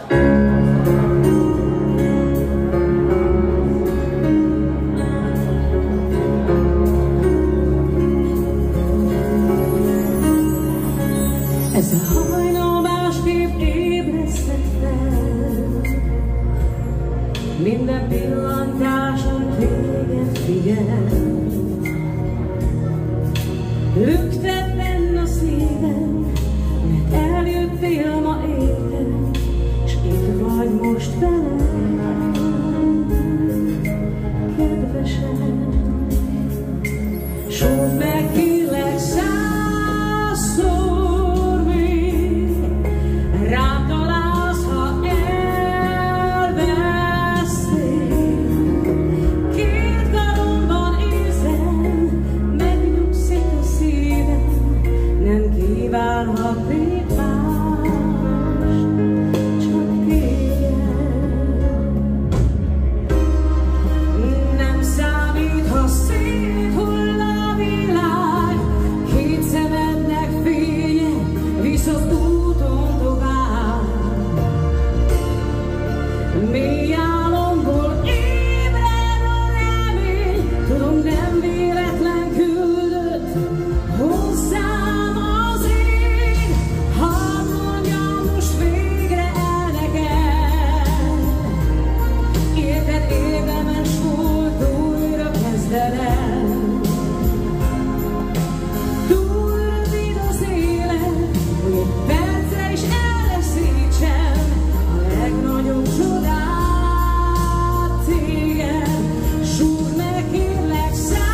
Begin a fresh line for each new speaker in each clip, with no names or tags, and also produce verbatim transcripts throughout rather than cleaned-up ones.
Ez a hajnal másképp ébresztett fel, minden pillantáson téged figyel. Lüktet benne a szívem, mert eljöttél ma értem, s itt vagy most velem, kedvesem. Súgd meg, kérlek, százszor még, rám találsz, ha elvesznél. Két karomban érzem, megnyugszik a szívem, nem kívánhat még mást, csak téged. Nem számít, ha széthull a világ, két szemednek fénye visz az úton tovább. Mély álomból ébred a remény, tudom, nem véletlen küldött hozzám az ég. Hadd mondjam most végre el neked, érted, érdemes volt újra kezdenem. Túl rövid az élet, hogy egy percre is elveszítsem a legnagyobb csodát, téged. Súgd meg, kérlek,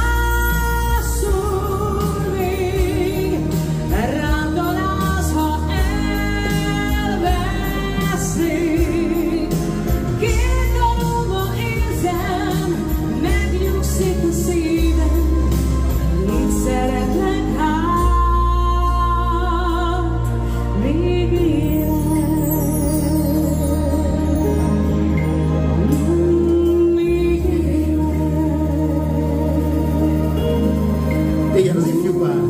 százszor még, rám találsz, ha elvesznék. Két karomban érzem, megnyugszik a szívem, így szeretlek, hát még élek, még élek.
Igen, az ifjú pár.